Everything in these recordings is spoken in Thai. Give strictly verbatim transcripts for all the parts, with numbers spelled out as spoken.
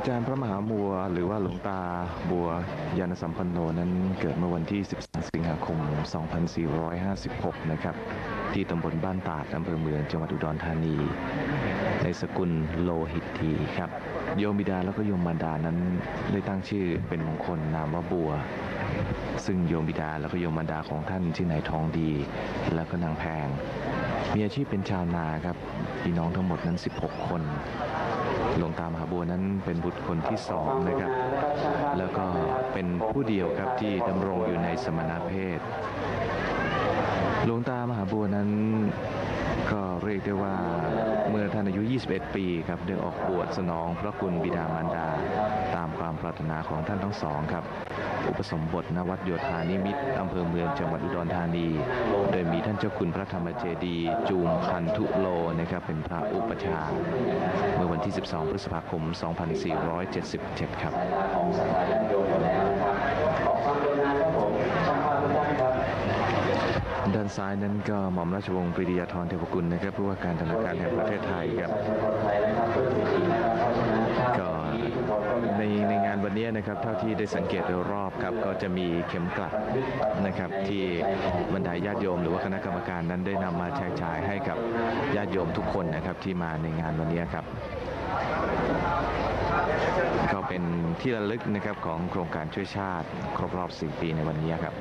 อาจารย์พระมหาบัวหรือว่าหลวงตาบัวยานสัมปันโนนั้นเกิดเมื่อวันที่สิบสองสิงหาคมสองพันสี่ร้อยห้าสิบหกนะครับที่ตำบลบ้านตาดอำเภอเมืองจังหวัดอุดรธานีในสกุลโลหิตทีครับโยมบิดาแล้วก็โยมมารดานั้นได้ตั้งชื่อเป็นมงคลนามว่าบัวซึ่งโยมบิดาแล้วก็โยมมารดาของท่านชื่อนายทองดีแล้วก็นางแพงมีอาชีพเป็นชาวนาครับพี่น้องทั้งหมดนั้นสิบหกคนหลวงตามหาบัวนั้นเป็นบุตรคนที่สองนะครับแล้วก็เป็นผู้เดียวครับที่ดำรงอยู่ในสมณเพศหลวงตามหาบัวนั้นก็เรียกได้ว่าเมื่อท่านอายุยี่สิบเอ็ดปีครับได้ออกบวชสนองพระคุณบิดามารดาตามความปรารถนาของท่านทั้งสองครับอุปสมบทณวัดโยธานิมิตรอำเภอเมืองจังหวัดอุดรธานีโดยมีท่านเจ้าคุณพระธรรมเจดีย์จูมคันธุโลนะครับเป็นพระอุปชาเมื่อวันที่สิบสองพฤษภาคมสองพันสี่ร้อยเจ็ดสิบเจ็ดครับด้านซ้ายนั้นก็หม่อมราชวงศ์ปรีดียาธรเทพกุลนะครับผู้ว่าการธนาคารแห่งประเทศไทยครับก็ในในงานวันนี้นะครับเท่าที่ได้สังเกตโดยรอบครับก็จะมีเข็มกลัดนะครับที่บรรดาญาติโยมหรือว่าคณะกรรมการนั้นได้นำมาแจกจ่ายให้กับญาติโยมทุกคนนะครับที่มาในงานวันนี้ครับก็เป็นที่ระลึกนะครับของโครงการช่วยชาติครบรอบสี่ปีในวันนี้ครับ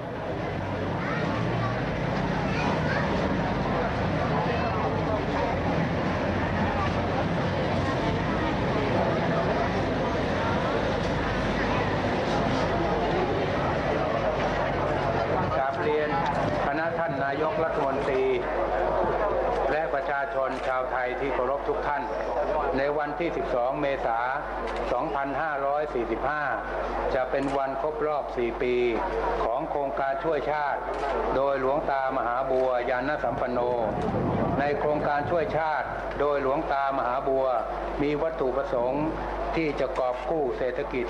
ท่านนายกรัฐมนตรีและประชาชนชาวไทยที่เคารพทุกท่านในวันที่สิบสองเมษายนสองพันห้าร้อยสี่สิบห้าจะเป็นวันครบรอบสี่ปีของโครงการช่วยชาติโดยหลวงตามหาบัวยานสัมปันโนในโครงการช่วยชาติโดยหลวงตามหาบัวมีวัตถุประสงค์ที่จะกอบกู้เศรษฐกิจ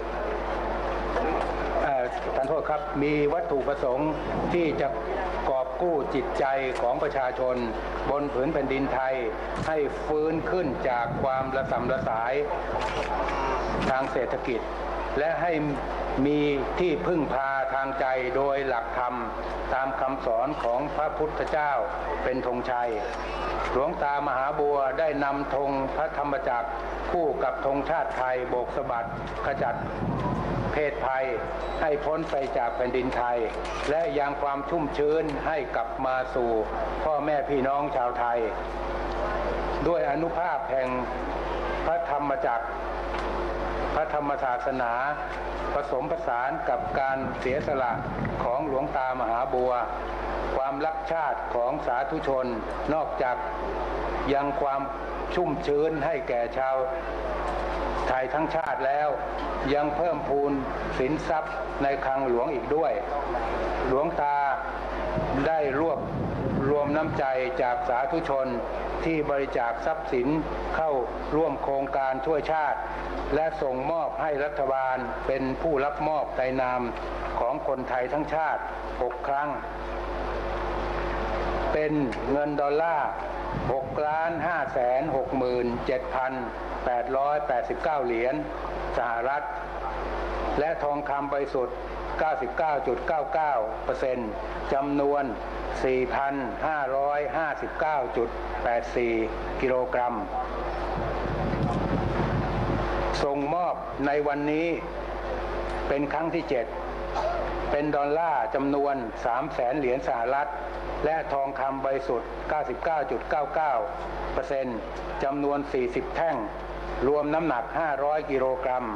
ท่านโทษครับมีวัตถุประสงค์ที่จะกอบกู้จิตใจของประชาชนบนผืนแผ่นดินไทยให้ฟื้นขึ้นจากความระสำระสายทางเศรษฐกิจและให้มีที่พึ่งพาทางใจโดยหลักธรรมตามคำสอนของพระพุทธเจ้าเป็นธงชัยหลวงตามหาบัวได้นำธงพระธรรมจักรคู่กับธงชาติไทยโบกสะบัดขจัดเพศภัยให้พ้นไปจากแผ่นดินไทยและยังความชุ่มชื้นให้กลับมาสู่พ่อแม่พี่น้องชาวไทยด้วยอานุภาพแห่งพระธรรมจักรพระธรรมศาสนาผสมผสานกับการเสียสละของหลวงตามหาบัวความรักชาติของสาธุชนนอกจากยังความชุ่มชื้นให้แก่ชาวไทยทั้งชาติแล้วยังเพิ่มพูนสินทรัพย์ในคลังหลวงอีกด้วยหลวงตาได้รวบรวมน้ำใจจากสาธุชนที่บริจาคทรัพย์สินเข้าร่วมโครงการช่วยชาติและส่งมอบให้รัฐบาลเป็นผู้รับมอบในนามของคนไทยทั้งชาติหกครั้งเป็นเงินดอลลาร์หกล้านห้าแสนหกหมื่นเจ็ดพันแปดร้อยแปดสิบเก้าเหรียญสหรัฐและทองคำบริสุทธิ์ เก้าสิบเก้าจุดเก้าเก้าเปอร์เซ็นต์ จำนวน สี่พันห้าร้อยห้าสิบเก้าจุดแปดสี่ กิโลกรัมส่งมอบในวันนี้เป็นครั้งที่เจ็ดเป็นดอลลาร์จำนวน สามแสนเหรียญสหรัฐและทองคำบริสุทธิ์ เก้าสิบเก้าจุดเก้าเก้าเปอร์เซ็นต์ จำนวนสี่สิบแท่งรวมน้ำหนักห้าร้อยกิโลกรัม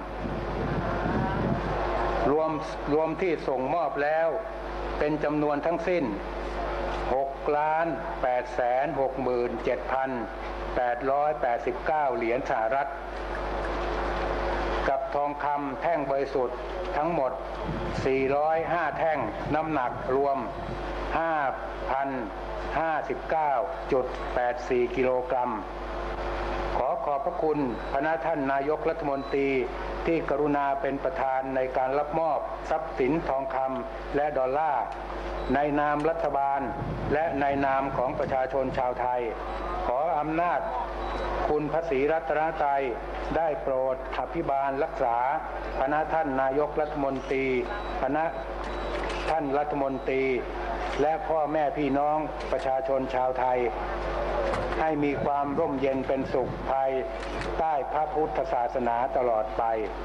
รวมรวมที่ส่งมอบแล้วเป็นจำนวนทั้งสิ้นหกล้านแปดแสนหกหมื่นเจ็ดพันแปดร้อยแปดสิบเก้าเหรียญสหรัฐกับทองคำแท่งบริสุทธิ์ทั้งหมดสี่ร้อยห้าแท่งน้ำหนักรวม ห้าพันห้าสิบเก้าจุดแปดสี่ กิโลกรัมขอขอบพระคุณพระท่านนายกรัฐมนตรีที่กรุณาเป็นประธานในการรับมอบทรัพย์สินทองคำและดอลลาร์ในนามรัฐบาลและในนามของประชาชนชาวไทยขออำนาจคุณพระศรีรัตนตรัยได้โปรดอภิบาลรักษาคณะท่านนายกรัฐมนตรีคณะท่านรัฐมนตรีและพ่อแม่พี่น้องประชาชนชาวไทยให้มีความร่มเย็นเป็นสุขภายใต้พระพุทธศาสนาตลอดไป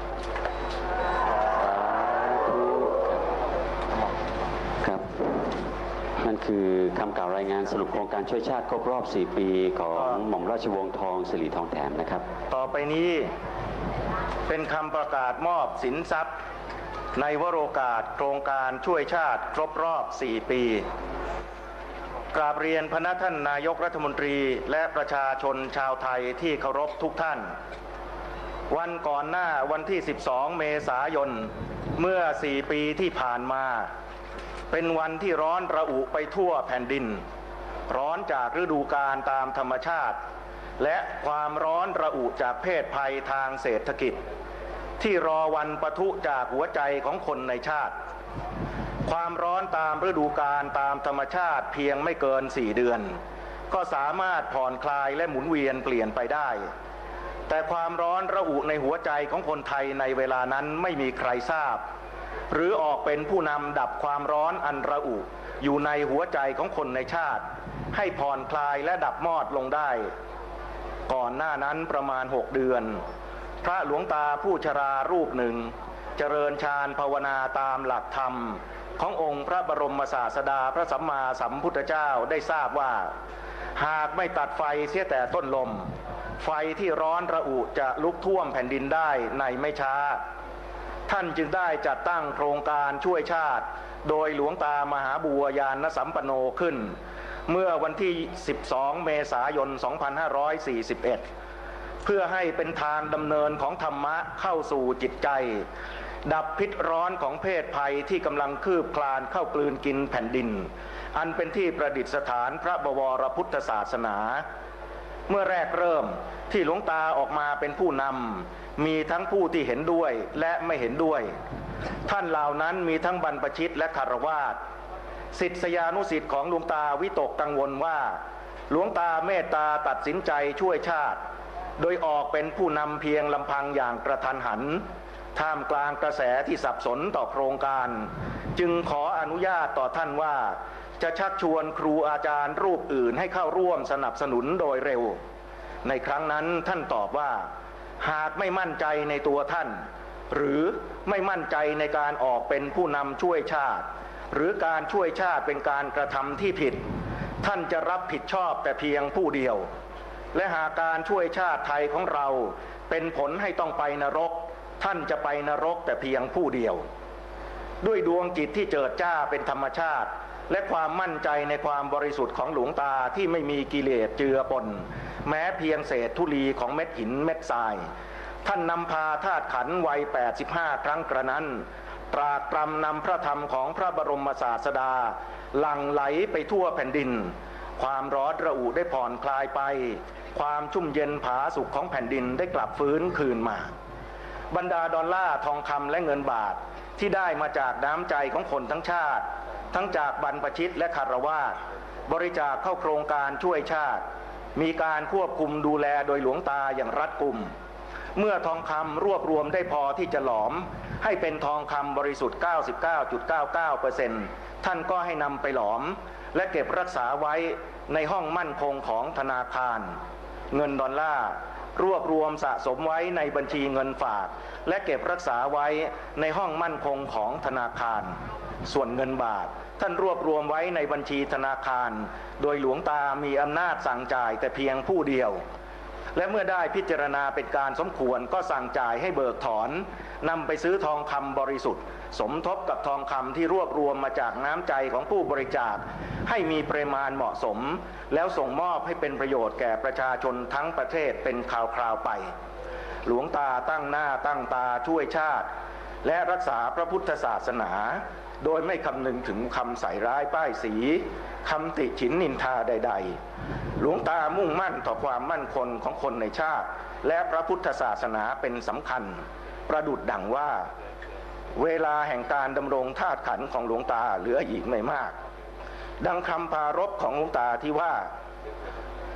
ครับนั่นคือคำกล่าวรายงานสรุปโครงการช่วยชาติครบรอบสี่ปีของหม่อมราชวงศ์ทองสิริทองแถมนะครับต่อไปนี้เป็นคำประกาศมอบสินทรัพย์ในวโรกาสโครงการช่วยชาติครบรอบสี่ปีกราบเรียนพระท่านนายกรัฐมนตรีและประชาชนชาวไทยที่เคารพทุกท่านวันก่อนหน้าวันที่สิบสองเมษายนเมื่อสี่ปีที่ผ่านมาเป็นวันที่ร้อนระอุไปทั่วแผ่นดินร้อนจากฤดูกาลตามธรรมชาติและความร้อนระอุจากเพศภัยทางเศรษฐกิจที่รอวันปะทุจากหัวใจของคนในชาติความร้อนตามฤดูกาลตามธรรมชาติเพียงไม่เกินสี่เดือนก็สามารถผ่อนคลายและหมุนเวียนเปลี่ยนไปได้แต่ความร้อนระอุในหัวใจของคนไทยในเวลานั้นไม่มีใครทราบหรือออกเป็นผู้นำดับความร้อนอันระอุอยู่ในหัวใจของคนในชาติให้ผ่อนคลายและดับมอดลงได้ก่อนหน้านั้นประมาณหกเดือนพระหลวงตาผู้ชรารูปหนึ่งเจริญฌานภาวนาตามหลักธรรมขององค์พระบรมศาสดาพระสัมมาสัมพุทธเจ้าได้ทราบว่าหากไม่ตัดไฟเสียแต่ต้นลมไฟที่ร้อนระอุจะลุกท่วมแผ่นดินได้ในไม่ช้าท่านจึงได้จัดตั้งโครงการช่วยชาติโดยหลวงตามหาบัวยานสัมปันโนขึ้นเมื่อวันที่สิบสองเมษายนสองพันห้าร้อยสี่สิบเอ็ดเพื่อให้เป็นทางดำเนินของธรรมะเข้าสู่จิตใจดับพิษร้อนของเพศภัยที่กำลังคืบคลานเข้ากลืนกินแผ่นดินอันเป็นที่ประดิษฐานพระบวรพุทธศาสนาเมื่อแรกเริ่มที่หลวงตาออกมาเป็นผู้นำมีทั้งผู้ที่เห็นด้วยและไม่เห็นด้วยท่านเหล่านั้นมีทั้งบรรพชิตและคฤหัสถ์ศิษยานุศิษย์ของหลวงตาวิตกกังวลว่าหลวงตาเมตตาตัดสินใจช่วยชาติโดยออกเป็นผู้นำเพียงลำพังอย่างกระทันหันท่ามกลางกระแสที่สับสนต่อโครงการจึงขออนุญาตต่อท่านว่าจะชักชวนครูอาจารย์รูปอื่นให้เข้าร่วมสนับสนุนโดยเร็วในครั้งนั้นท่านตอบว่าหากไม่มั่นใจในตัวท่านหรือไม่มั่นใจในการออกเป็นผู้นำช่วยชาติหรือการช่วยชาติเป็นการกระทำที่ผิดท่านจะรับผิดชอบแต่เพียงผู้เดียวและหากการช่วยชาติไทยของเราเป็นผลให้ต้องไปนรกท่านจะไปนรกแต่เพียงผู้เดียวด้วยดวงจิตที่เจิดจ้าเป็นธรรมชาติและความมั่นใจในความบริสุทธิ์ของหลวงตาที่ไม่มีกิเลสเจือปนแม้เพียงเศษธุลีของเม็ดหินเม็ดทรายท่านนำพาธาตุขันธ์วัยแปดสิบห้าครั้งกระนั้นตรากตรำนำพระธรรมของพระบรมศาสดาหลั่งไหลไปทั่วแผ่นดินความร้อนระอุได้ผ่อนคลายไปความชุ่มเย็นผาสุขของแผ่นดินได้กลับฟื้นคืนมาบรรดาดอลลาร์ทองคำและเงินบาทที่ได้มาจากน้ำใจของคนทั้งชาติทั้งจากบรรพชิตและคฤหัสถ์บริจาคเข้าโครงการช่วยชาติมีการควบคุมดูแลโดยหลวงตาอย่างรัดกุมเมื่อทองคำรวบรวมได้พอที่จะหลอมให้เป็นทองคำบริสุทธิ์ เก้าสิบเก้าจุดเก้าเก้าเปอร์เซ็นต์ ท่านก็ให้นำไปหลอมและเก็บรักษาไว้ในห้องมั่นคงของธนาคารเงินดอลลาร์รวบรวมสะสมไว้ในบัญชีเงินฝากและเก็บรักษาไว้ในห้องมั่นคงของธนาคารส่วนเงินบาทท่านรวบรวมไว้ในบัญชีธนาคารโดยหลวงตามีอำนาจสั่งจ่ายแต่เพียงผู้เดียวและเมื่อได้พิจารณาเป็นการสมควรก็สั่งจ่ายให้เบิกถอนนำไปซื้อทองคำบริสุทธิ์สมทบกับทองคำที่รวบรวมมาจากน้ำใจของผู้บริจาคให้มีปริมาณเหมาะสมแล้วส่งมอบให้เป็นประโยชน์แก่ประชาชนทั้งประเทศเป็นคราวๆไปหลวงตาตั้งหน้าตั้งตาช่วยชาติและรักษาพระพุทธศาสนาโดยไม่คำนึงถึงคำใส่ร้ายป้ายสีคำติฉินนินทาใดๆหลวงตามุ่งมั่นต่อความมั่นคงของคนในชาติและพระพุทธศาสนาเป็นสำคัญประดุจดังว่าเวลาแห่งการดำรงธาตุขันธ์ของหลวงตาเหลืออีกไม่มากดังคำปรารภของหลวงตาที่ว่า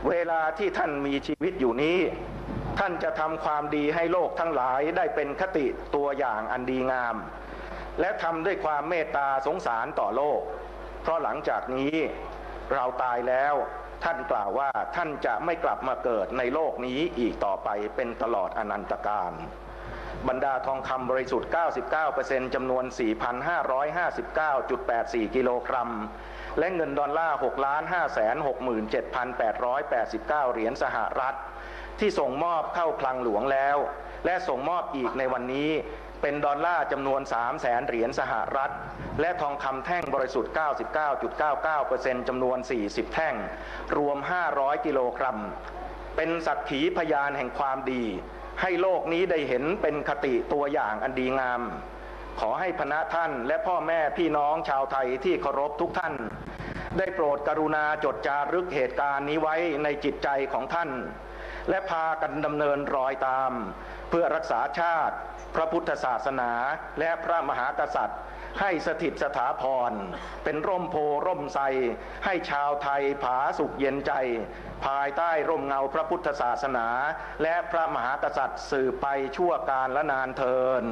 เวลาที่ท่านมีชีวิตอยู่นี้ท่านจะทำความดีให้โลกทั้งหลายได้เป็นคติตัวอย่างอันดีงามและทำด้วยความเมตตาสงสารต่อโลกเพราะหลังจากนี้เราตายแล้วท่านกล่าวว่าท่านจะไม่กลับมาเกิดในโลกนี้อีกต่อไปเป็นตลอดอนันตกาลบรรดาทองคำบริสุทธิ์ เก้าสิบเก้าเปอร์เซ็นต์ จำนวน สี่พันห้าร้อยห้าสิบเก้าจุดแปดสี่ กิโลกรัมและเงินดอลลาร์ หกล้านห้าแสนหกหมื่นเจ็ดพันแปดร้อยแปดสิบเก้า เหรียญสหรัฐที่ส่งมอบเข้าคลังหลวงแล้วและส่งมอบอีกในวันนี้เป็นดอลลาร์จำนวน สามแสน เหรียญสหรัฐและทองคำแท่งบริสุทธิ์ เก้าสิบเก้าจุดเก้าเก้าเปอร์เซ็นต์ จำนวน สี่สิบ แท่งรวม ห้าร้อย กิโลกรัมเป็นสักขีพยานแห่งความดีให้โลกนี้ได้เห็นเป็นคติตัวอย่างอันดีงามขอให้พระท่านและพ่อแม่พี่น้องชาวไทยที่เคารพทุกท่านได้โปรดกรุณาจดจารึกเหตุการณ์นี้ไว้ในจิตใจของท่านและพากันดำเนินรอยตามเพื่อรักษาชาติพระพุทธศาสนาและพระมหากษัตริย์ให้สถิตสถาพรเป็นร่มโพร่มไทรให้ชาวไทยผาสุขเย็นใจภายใต้ร่มเงาพระพุทธศาสนาและพระมหากษัตริย์สืบไปชั่วกาลและนานเทิน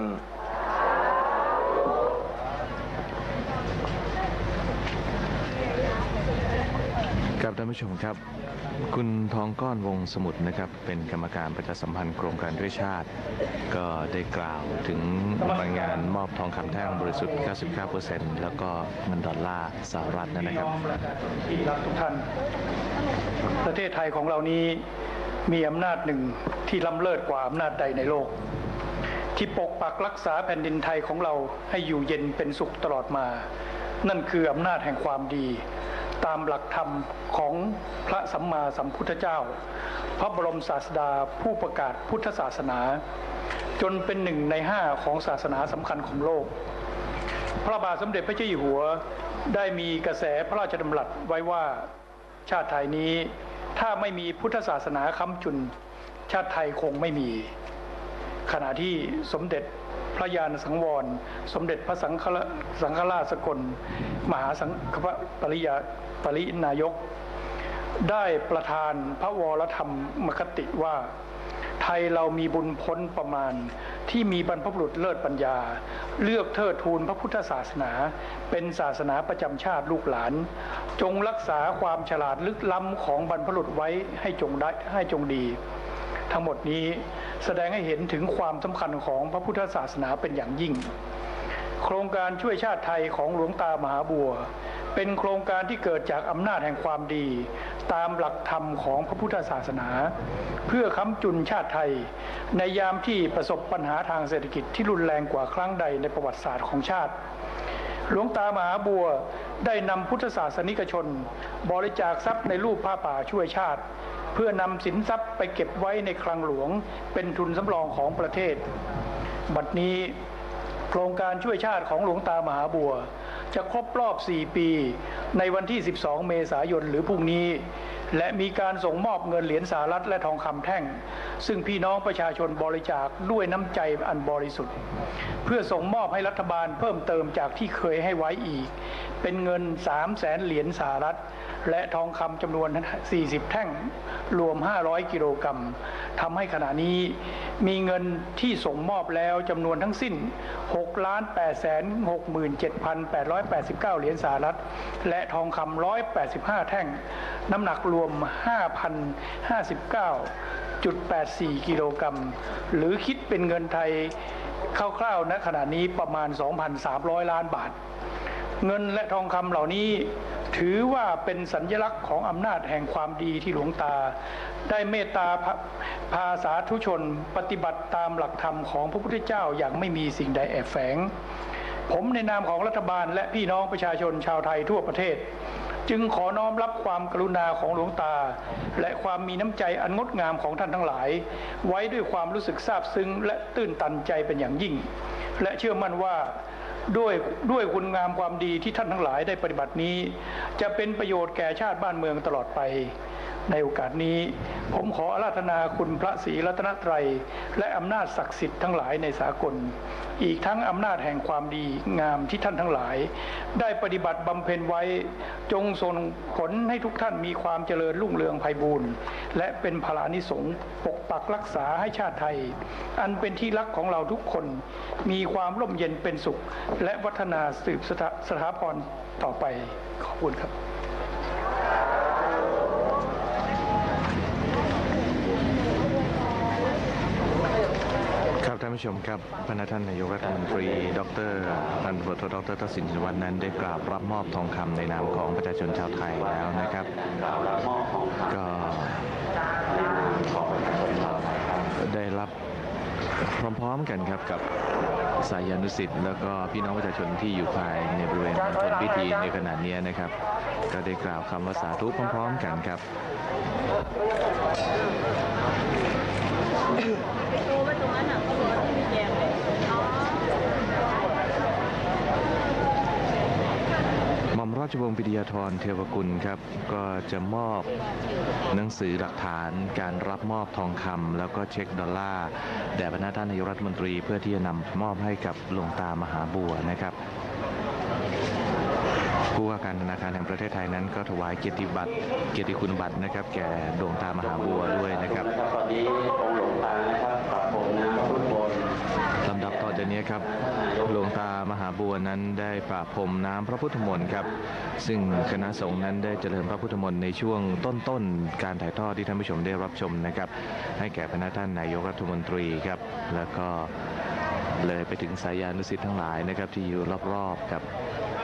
ครับท่านผู้ชมครับคุณทองก้อนวงสมุทรนะครับเป็นกรรมการประชาสัมพันธ์โครงการด้วยชาติก็ได้กล่าวถึงงานมอบทองคำแท่งบริสุทธิ์ เก้าสิบเก้าเปอร์เซ็นต์ แล้วก็เงินดอลลาร์สหรัฐนะครับที่รักทุกท่านประเทศไทยของเรานี้มีอำนาจหนึ่งที่ล้ำเลิศกว่าอำนาจใดในโลกที่ปกปักรักษาแผ่นดินไทยของเราให้อยู่เย็นเป็นสุขตลอดมานั่นคืออำนาจแห่งความดีตามหลักธรรมของพระสัมมาสัมพุทธเจ้าพระบรมศาสดาผู้ประกาศพุทธศาสนาจนเป็นหนึ่งในห้าของศาสนาสำคัญของโลกพระบาทสมเด็จพระเจ้าอยู่หัวได้มีกระแสพระราชดำรัสไว้ว่าชาติไทยนี้ถ้าไม่มีพุทธศาสนาค้ำจุนชาติไทยคงไม่มีขณะที่สมเด็จพระญาณสังวรสมเด็จพระสังฆสังฆราชสกลมหาสังฆปริยาปรินายกได้ประทานพระวรธรรมคติว่าไทยเรามีบุญพ้นประมาณที่มีบรรพบุรุษเลิศปัญญาเลือกเทิดทูนพระพุทธศาสนาเป็นศาสนาประจำชาติลูกหลานจงรักษาความฉลาดลึกล้ำของบรรพบุรุษไว้ให้จงได้ให้จงดีทั้งหมดนี้แสดงให้เห็นถึงความสำคัญของพระพุทธศาสนาเป็นอย่างยิ่งโครงการช่วยชาติไทยของหลวงตามหาบัวเป็นโครงการที่เกิดจากอำนาจแห่งความดีตามหลักธรรมของพระพุทธศาสนาเพื่อค้ำจุนชาติไทยในยามที่ประสบปัญหาทางเศรษฐกิจที่รุนแรงกว่าครั้งใดในประวัติศาสตร์ของชาติหลวงตามหาบัวได้นำพุทธศาสนิกชนบริจาคทรัพย์ในรูปผ้าป่าช่วยชาติเพื่อนำสินทรัพย์ไปเก็บไว้ในคลังหลวงเป็นทุนสำรองของประเทศบัดนี้โครงการช่วยชาติของหลวงตามหาบัวจะครบรอบสี่ปีในวันที่สิบสองเมษายนหรือพรุ่งนี้และมีการส่งมอบเงินเหรียญสหรัฐและทองคำแท่งซึ่งพี่น้องประชาชนบริจาคด้วยน้ำใจอันบริสุทธิ์เพื่อส่งมอบให้รัฐบาลเพิ่มเติมจากที่เคยให้ไว้อีกเป็นเงิน สามแสน เหรียญสหรัฐและทองคำจำนวนสี่สิบแท่งรวมห้าร้อยกิโลกรัมทำให้ขณะนี้มีเงินที่ส่งมอบแล้วจำนวนทั้งสิ้น หกล้านแปดแสนหกหมื่นเจ็ดพันแปดร้อยแปดสิบเก้า เหรียญสหรัฐและทองคำหนึ่งร้อยแปดสิบห้าแท่งน้ำหนักรวม ห้าพันห้าสิบเก้าจุดแปดสี่ กิโลกรัมหรือคิดเป็นเงินไทยคร่าวๆณขณะนี้ประมาณ สองพันสามร้อย ล้านบาทเงินและทองคำเหล่านี้ถือว่าเป็นสัญลักษณ์ของอำนาจแห่งความดีที่หลวงตาได้เมตตาพาสาธุชนปฏิบัติตามหลักธรรมของพระพุทธเจ้าอย่างไม่มีสิ่งใดแอบแฝงผมในนามของรัฐบาลและพี่น้องประชาชนชาวไทยทั่วประเทศจึงขอน้อมรับความกรุณาของหลวงตาและความมีน้ำใจอันงดงามของท่านทั้งหลายไว้ด้วยความรู้สึกซาบซึ้งและตื้นตันใจเป็นอย่างยิ่งและเชื่อมั่นว่าด้วยด้วยคุณงามความดีที่ท่านทั้งหลายได้ปฏิบัตินี้จะเป็นประโยชน์แก่ชาติบ้านเมืองตลอดไปในโอกาสนี้ผมขออาราธนาคุณพระศรีรัตนตรัยและอำนาจศักดิ์สิทธิ์ทั้งหลายในสากลอีกทั้งอำนาจแห่งความดีงามที่ท่านทั้งหลายได้ปฏิบัติบำเพ็ญไว้จงส่งผลให้ทุกท่านมีความเจริญรุ่งเรืองไพบูรย์และเป็นพลานิสงส์ปกปักรักษาให้ชาติไทยอันเป็นที่รักของเราทุกคนมีความร่มเย็นเป็นสุขและวัฒนาสืบสถาพรต่อไปขอบคุณครับครับท่านผู้ชมครับพระท่านนายกรัฐมนตรีดรพันตำรวจโทดรทักษิณชินวัตรนั้นได้กราบรับมอบทองคำในนามของประชาชนชาวไทยแล้วนะครับก็ได้รับพร้อมๆกันครับกับสายานุศิษย์แล้วก็พี่น้องประชาชนที่อยู่ภายในบริเวณมณฑลพิธีในขณะนี้นะครับก็ได้กล่าวคำว่าสาธุพร้อมๆกันครับหม่อมราชวงศ์ปิยธรเทวกุลครับก็จะมอบหนังสือหลักฐานการรับมอบทองคำแล้วก็เช็คดอลลาร์แด่พระท่านนายกรัฐมนตรีเพื่อที่จะนำมอบให้กับหลวงตามหาบัวนะครับผู้ว่าการธนาคารแห่งประเทศไทยนั้นก็ถวายเกียรติบัตรเกียรติคุณบัตรนะครับแก่หลวงตามหาบัวด้วยนะครับตอนนี้องค์หลวงตานะครับปรับปรุงน้ำพุทธมนต์ลำดับต่อจากนี้ครับหลวงตามหาบัวนั้นได้ประพรมน้ำพระพุทธมนต์ครับซึ่งคณะสงฆ์นั้นได้เจริญพระพุทธมนต์ในช่วงต้นๆการถ่ายทอดที่ท่านผู้ชมได้รับชมนะครับให้แก่พระท่านนายกรัฐมนตรีครับแล้วก็เลยไปถึงสายานุศิษย์ทั้งหลายนะครับที่อยู่รอบๆครับ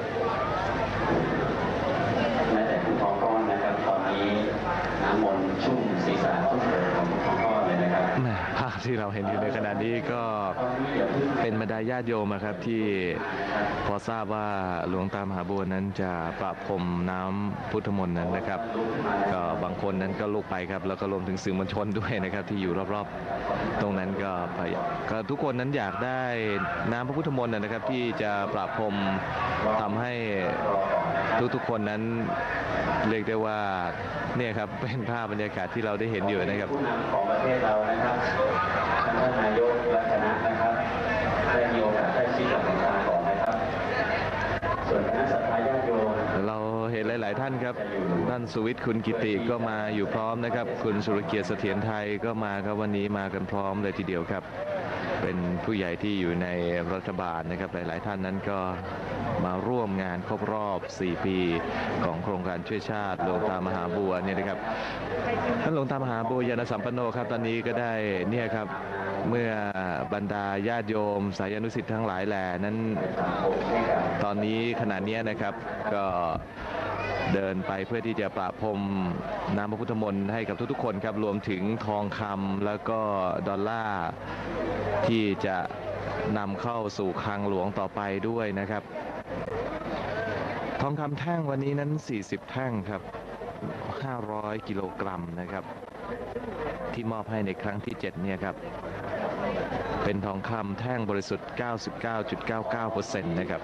แม้แต่คุณพ่อก้อนนะครับตอนนี้น้ำมนต์ชุ่มศีรษะทุกคนของคุณพ่อก้อนเลยนะครับภาพที่เราเห็นอยู่ในขณะนี้ก็เป็นบรรดาญาติโยมครับที่พอทราบว่าหลวงตามหาบัวนั้นจะประพรมน้ำพุทธมนต์นั้นนะครับก็บางคนนั้นก็ลุกไปครับแล้วก็รวมถึงสื่อมวลชนด้วยนะครับที่อยู่รอบๆตรงนั้นก็ก็ทุกคนนั้นอยากได้น้ำพระพุทธมนต์นะครับที่จะประพรมทำให้ทุกๆคนนั้นเรียกได้ว่าเนี่ยครับเป็นภาพบรรยากาศที่เราได้เห็นอยู่นะครับของประเทศเรานะครับท่านนายกและคณะนะครับได้มีโอกาสได้ชี้แจงทางของนะครับส่วนคณะศรัทธาญาติโยมเราเห็นหลายๆท่านครับท่านสุวิทย์คุณกิติก็มาอยู่พร้อมนะครับคุณสุรเกียรติเสถียรไทยก็มาครับวันนี้มากันพร้อมเลยทีเดียวครับเป็นผู้ใหญ่ที่อยู่ในรัฐบาลนะครับหลายๆท่านนั้นก็มาร่วมงานครบรอบสี่ปีของโครงการช่วยชาติหลวงตามหาบัวเนี่ยนะครับท่านหลวงตามหาบัวยานสัมปันโนครับตอนนี้ก็ได้เนี่ยครับเมื่อบรรดาญาติโยมสายานุศิษย์ทั้งหลายแหล่นั้นตอนนี้ขณะนี้นะครับก็เดินไปเพื่อที่จะประพรมน้ำพระพุทธมนต์ให้กับทุกๆคนครับรวมถึงทองคำแล้วก็ดอลลาร์ที่จะนำเข้าสู่คลังหลวงต่อไปด้วยนะครับทองคำแท่งวันนี้นั้นสี่สิบแท่งครับห้าร้อยกิโลกรัมนะครับที่มอบให้ในครั้งที่เจ็ดเนี่ยครับเป็นทองคำแท่งบริสุทธิ์ เก้าสิบเก้าจุดเก้าเก้าเปอร์เซ็นต์ นะครับ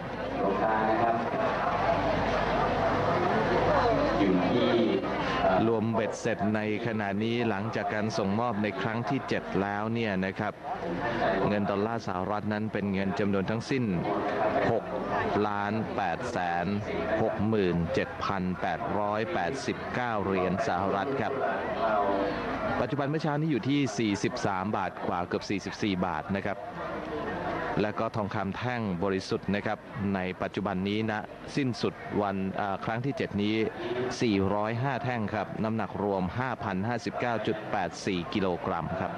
อยู่ที่รวมเบ็ดเสร็จในขณะนี้หลังจากการส่งมอบในครั้งที่เจ็ดแล้วเนี่ยนะครับเงินดอลลาร์สหรัฐนั้นเป็นเงินจำนวนทั้งสิ้นหกล้านแปดแสนหกหมื่นเจ็ดพันแปดร้อยแปดสิบเก้าเหรียญสหรัฐครับปัจจุบันเมื่อเช้านี้อยู่ที่สี่สิบสามบาทกว่าเกือบสี่สิบสี่บาทนะครับและก็ทองคำแท่งบริสุทธิ์นะครับในปัจจุบันนี้นะสิ้นสุดวันครั้งที่เจ็ดนี้สี่ร้อยห้าแท่งครับน้ำหนักรวม ห้าพันห้าสิบเก้าจุดแปดสี่ กิโลกรัมครับ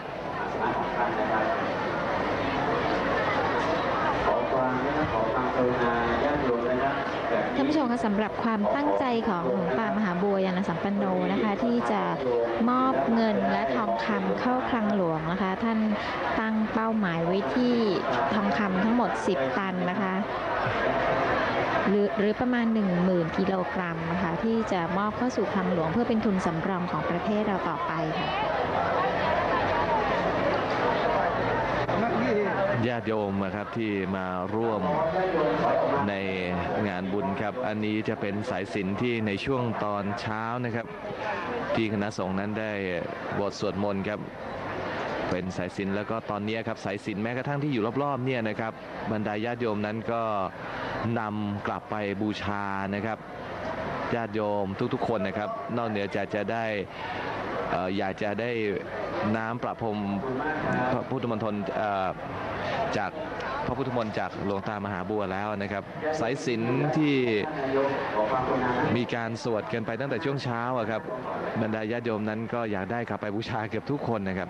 ขอความขอความกรุณาญาติโยมนะครับท่านผู้ชมคะสำหรับความตั้งใจของหลวงตามหาบัวยานสัมปันโนนะคะที่จะมอบเงินและทองคำเข้าคลังหลวงนะคะท่านตั้งเป้าหมายไว้ที่ทองคำทั้งหมดสิบตันนะคะหรือหรือประมาณ หนึ่งหมื่น กิโลกรัมนะคะที่จะมอบเข้าสู่คลังหลวงเพื่อเป็นทุนสำรองของประเทศเราต่อไปค่ะญาติโยมนะครับที่มาร่วมในงานบุญครับอันนี้จะเป็นสายสิญจน์ที่ในช่วงตอนเช้านะครับที่คณะสงฆ์นั้นได้บทสวดมนต์ครับเป็นสายสิญจน์แล้วก็ตอนนี้ครับสายสิญจน์แม้กระทั่งที่อยู่รอบๆเนี่ยนะครับบรรดาญาติโยมนั้นก็นำกลับไปบูชานะครับญาติโยมทุกๆคนนะครับนอกเหนือจากจะได้อยากจะได้น้ำประพรมพระพุทธมณฑลจากพระพุทธมนต์จากหลวงตามหาบัวแล้วนะครับสายสิญจน์ที่มีการสวดกันไปตั้งแต่ช่วงเช้าครับบรรดาญาติโยมนั้นก็อยากได้กลับไปบูชาเกือบทุกคนนะครับ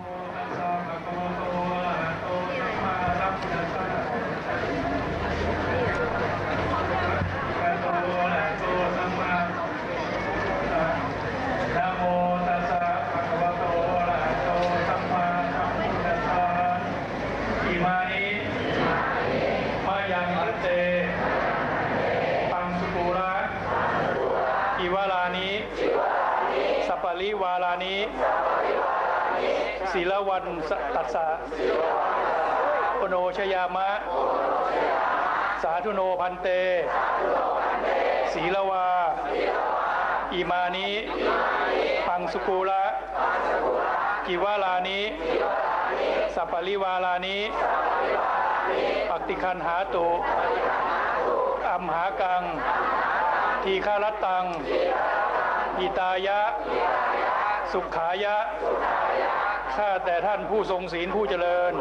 วาลานิศีลวันตัสสะปโนชยามะสาธุโนพันเตศีลวาอิมานิปังสุกูระกิวาลานิสัปปริวาลานิปักติคันหาตุอัมหากังทีฆารัตตังอิตายะสุขายะข้าแต่ท่านผู้ทรงศีลผู้เจริญ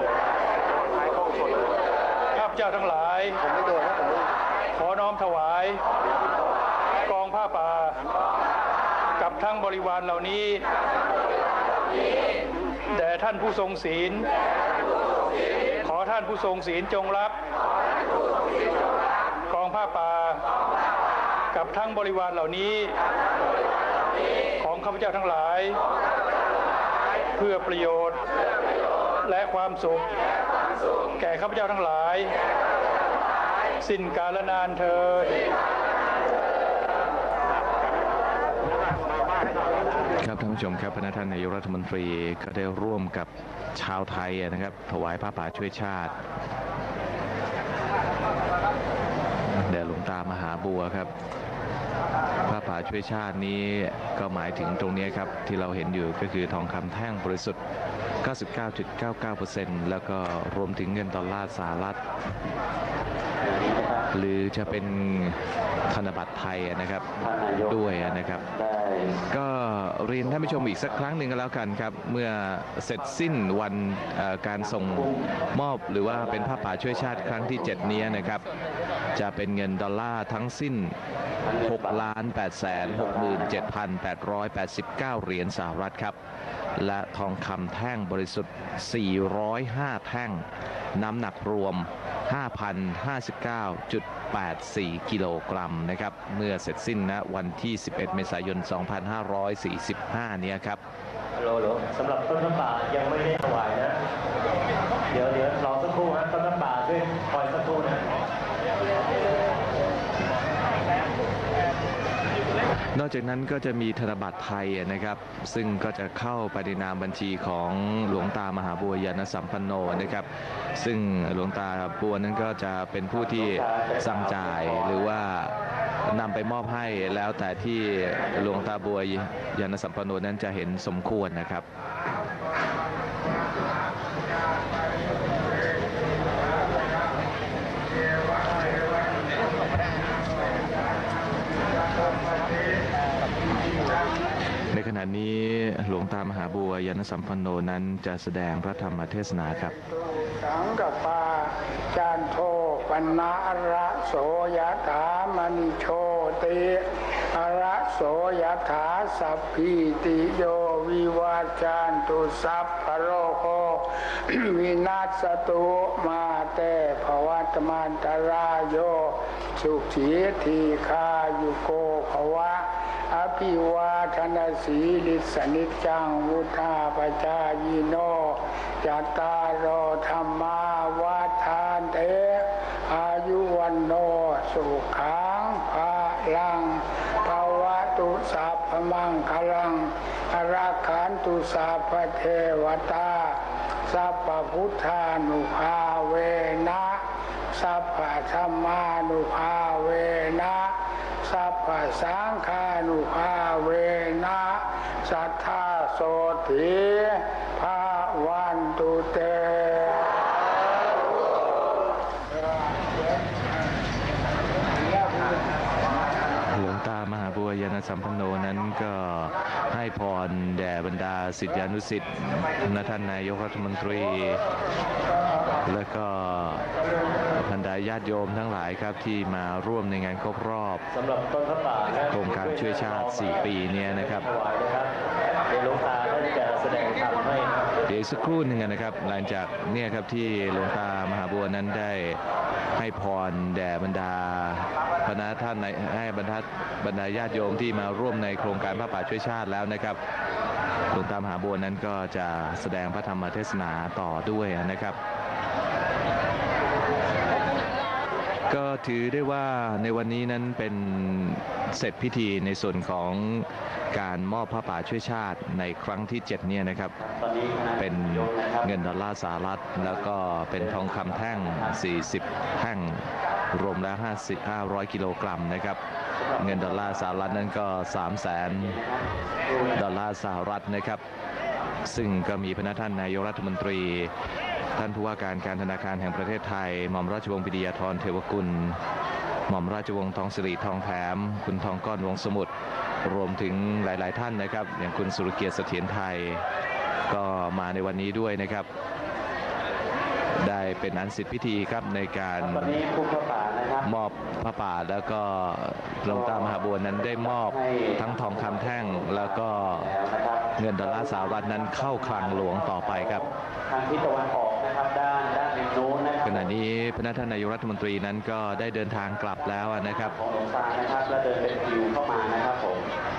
ข้าพเจ้าทั้งหลายขอน้อมถวายกองผ้าป่ากับทั้งบริวารเหล่านี้แด่ท่านผู้ทรงศีลขอท่านผู้ทรงศีลจงรับกองผ้าป่ากับทั้งบริวารเหล่านี้ของข้าพเจ้าทั้งหลายเพื่อประโยชน์และความสุขแก่ข้าพเจ้าทั้งหลายสิ้นกาลนานเถิดครับท่านผู้ชมครับพระท่านนายกรัฐมนตรีก็ได้ร่วมกับชาวไทยนะครับถวายผ้าป่าช่วยชาติแด่หลวงตามหาบัวครับผ้าป่าช่วยชาตินี้ก็หมายถึงตรงนี้ครับที่เราเห็นอยู่ก็คือทองคำแท่งบริสุทธิ์ เก้าสิบเก้าจุดเก้าเก้าเปอร์เซ็นต์ แล้วก็รวมถึงเงินดอลลาร์สหรัฐหรือจะเป็นธนบัตรไทยนะครับด้วยนะครับก็เรียนท่านผู้ชมอีกสักครั้งหนึ่งก็แล้วกันครับเมื่อเสร็จสิ้นวันการส่งมอบหรือว่าเป็นผ้าป่าช่วยชาติครั้งที่เจ็ดนี้นะครับจะเป็นเงินดอลลาร์ทั้งสิ้น หกล้านแปดแสนหกหมื่นเจ็ดพันแปดร้อยแปดสิบเก้า เหรียญสหรัฐครับและทองคำแท่งบริสุทธิ์สี่ร้อยห้าแท่งน้ำหนักรวม ห้าพันห้าสิบเก้าจุดแปดสี่ กิโลกรัมนะครับเมื่อเสร็จสิ้นณวันที่สิบเอ็ดเมษายนสองพันห้าร้อยสี่สิบห้านี้ครับฮัลโหลสำหรับต้นน้ำป่ายังไม่ได้ถวายนะเดี๋ยวเดี๋ยวรอสักครู่ฮะต้นน้ำป่าด้วยคอยสักครู่นะนอกจากนั้นก็จะมีธนบัตรไทยนะครับซึ่งก็จะเข้าไปในนามบัญชีของหลวงตามหาบัวยานสัมปันโนนะครับซึ่งหลวงตาบัวนั้นก็จะเป็นผู้ที่สั่งจ่ายหรือว่านำไปมอบให้แล้วแต่ที่หลวงตาบัวยานสัมปันโนนั้นจะเห็นสมควรนะครับในขณะนี้หลวงตามหาบัวยานสัมปันโนนั้นจะแสดงพระธรรมเทศนาครับสังกัปปาจานโทปนะระโสยถามณิโชติระโสยถาสัพพิติโยวิวัจจันตุสัพพโรโควินาศตุมาเตภวัตมันตรายโยสุขีทีคายุโกภวะอภิวาทนาสีลิสนิจังวุธาปจายโนจัตตารโอธรรมาวัฏานเตอายุวันโนสุขังภาลังภาวะตุสัพพมังคลังอราคันตุสัพพเทวตาสสัพพพุทธานุภาเวนะสัพพธัมมานุภาเวนะสัพพสังฆานุภาเวนะสัทธาโสติภาวันตุเตหลวงตามหาบัวยานสัมปันโนนั้นก็ให้พรแด่บรรดาศิษยานุศิษย์ท่านนายกรัฐมนตรีและก็บรรดาญาติโยมทั้งหลายครับที่มาร่วมในงานครบรอบสำหรับต้นพระป่าและโครงการช่วยชาติสี่ปีเนี่ยนะครับถวายนะครับเดี๋ยวหลวงตาท่านจะแสดงธรรมให้เดี๋ยวสักครู่หนึ่งนะครับหลังจากเนี่ยครับที่หลวงตามหาบัวนั้นได้ให้พรแด่บรรดาคณะท่านในให้บรรดาบรรดาญาติโยมที่มาร่วมในโครงการพระป่าช่วยชาติแล้วนะครับหลวงตามหาบัวนั้นก็จะแสดงพระธรรมเทศนาต่อด้วยนะครับก็ถือได้ว่าในวันนี้นั้นเป็นเสร็จพิธีในส่วนของการมอบพระป่าช่วยชาติในครั้งที่เจ็ดเนี่ยนะครับเป็นเงินดอลลาร์สหรัฐแล้วก็เป็นทองคำแท่งสี่สิบแท่งรวมแล้วห้าสิบ ห้าร้อยกิโลกรัมนะครับเงินดอลลาร์สหรัฐนั้นก็สามแสนดอลลาร์สหรัฐนะครับซึ่งก็มีพระท่านนายกรัฐมนตรีท่านผู้ว่าการการธนาคารแห่งประเทศไทยหม่อมราชวงศ์ปิยาธรเทวกุลหม่อมราชวงศ์ทองสิริทองแถมคุณทองก้อนวงสมุทรรวมถึงหลายๆท่านนะครับอย่างคุณสุรเกียรติเสถียรไทยก็มาในวันนี้ด้วยนะครับได้เป็นอันเสร็จพิธีครับในการวันนี้ผู้พระป่านะครับมอบพระป่าแล้วก็หลวงตามหาบัวนั้นได้มอบทั้งทองคำแท่งแล้วก็เงินดอลลาร์สหรัฐนั้นเข้าคลังหลวงต่อไปครับทางทิศตะวันออกนะครับด้านด้านโน้นนะครับขณะนี้พระท่านนายกรัฐมนตรีนั้นก็ได้เดินทางกลับแล้วนะครับของหลวงตานะครับและเดินเป็นคิวเข้ามานะครับผม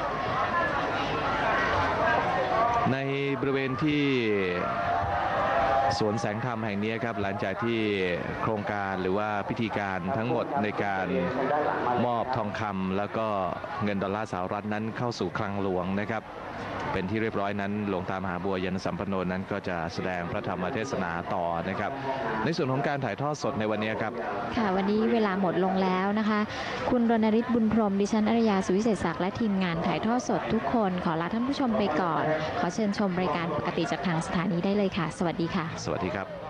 ในบริเวณที่สวนแสงธรรมแห่งนี้ครับหลังจากที่โครงการหรือว่าพิธีการทั้งหมดในการมอบทองคำแล้วก็เงินดอลลาร์สหรัฐนั้นเข้าสู่คลังหลวงนะครับเป็นที่เรียบร้อยนั้นหลวงตามหาบัวยานสัมปันโนนั้นก็จะแสดงพระธรรมเทศนาต่อนะครับในส่วนของการถ่ายทอดสดในวันนี้ครับค่ะวันนี้เวลาหมดลงแล้วนะคะคุณรณฤทธิ์บุญพรหมดิฉันอารยาสุวิเศษศักดิ์และทีมงานถ่ายทอดสดทุกคนขอลาท่านผู้ชมไปก่อนขอเชิญชมรายการปกติจากทางสถานีได้เลยค่ะสวัสดีค่ะสวัสดีครับ